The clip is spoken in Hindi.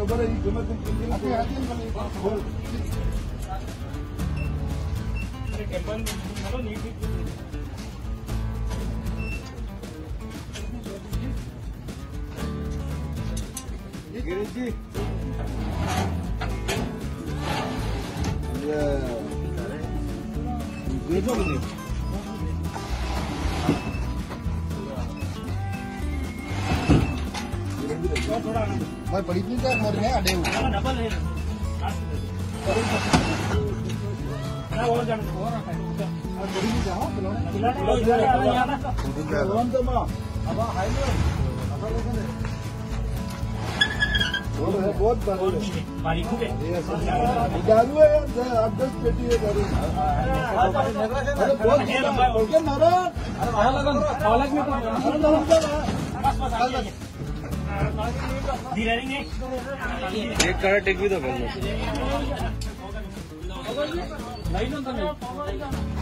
मैं बड़ी चीज है मोर है अडे डबल है और जान और बड़ी चीज जाओ लोन तो मां अब हाईवे और है बहुत बारीक है दारू है आप 10 पेटी है दारू अरे बहुत ओके नारा अरे वहां लगा कॉलेज में तो एक कार टेक भी तो